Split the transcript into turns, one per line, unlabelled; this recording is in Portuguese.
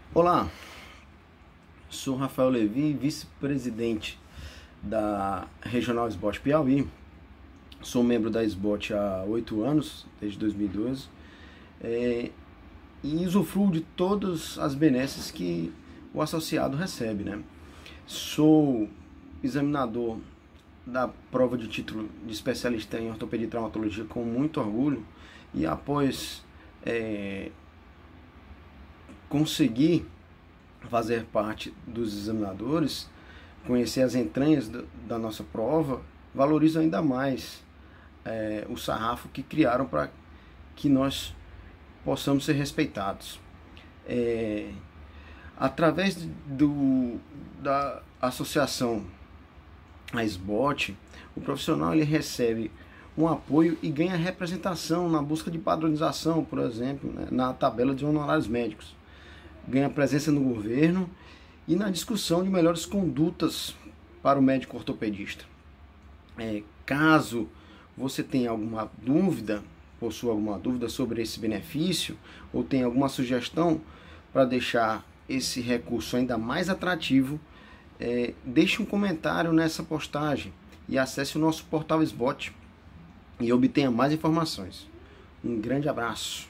Olá, sou Rafael Levi, vice-presidente da Regional SBOT Piauí. Sou membro da SBOT há 8 anos, desde 2012, e usufruo de todas as benesses que o associado recebe, né? Sou examinador da prova de título de especialista em ortopedia e traumatologia com muito orgulho, e após conseguir fazer parte dos examinadores, conhecer as entranhas da nossa prova, valorizo ainda mais o sarrafo que criaram para que nós possamos ser respeitados. Através da associação a SBOT, o profissional ele recebe um apoio e ganha representação na busca de padronização, por exemplo, né, na tabela de honorários médicos. Ganha presença no governo e na discussão de melhores condutas para o médico ortopedista. Caso você tenha alguma dúvida, possua alguma dúvida sobre esse benefício, ou tenha alguma sugestão para deixar esse recurso ainda mais atrativo, deixe um comentário nessa postagem e acesse o nosso portal SBOT e obtenha mais informações. Um grande abraço.